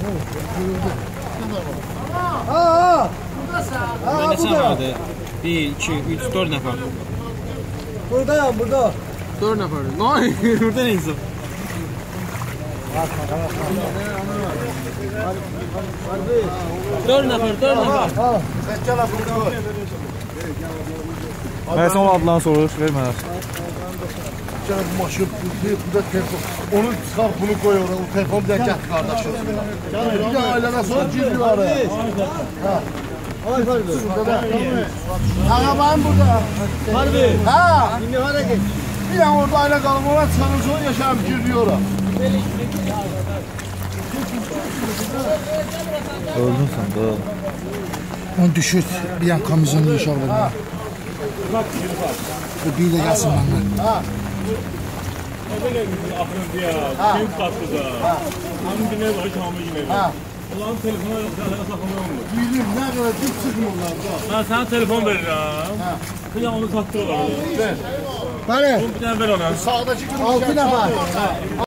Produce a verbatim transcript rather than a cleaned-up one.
Ha ha. Ben neçə nəfərdir? bir, iki, üç, dörd nəfər. Buradayım, burada. dörd nəfər. Nay, burada nə insan? dörd nəfər, dörd nəfər. Mən sən o adlarını soruş, ver mənə. Canım maşın, bu da telefon. Onu çıxar, bunu koy oraya, o telefon bir də gət qardaşım. Bir də ailədən sonra girdi araya. Ay Farbi. Ağabayım burada. Harbi. Ha. İndi hara geç? Bir an orada ailə qalım, ona çıxanın sonra yaşayım, girdi oraya. Öldün sən, da. Onu düşürt, bir an kamizonlu uşaq verir. Bu bir də gəlsin məndən. Ha. Orada gelmişsin axırın diye, kim kattı da. Hanım dinler var, hiç hamile dinler. Ha. Ulan telefona yok, telefona saklamıyor mu? Bildim, nə qədər dip çıxmırlar da. Ben sana telefon veririm. Kıyam onu kattırırlar. Ver. Bəli. Bir tane ver ona. Sağdakı altı nəfər.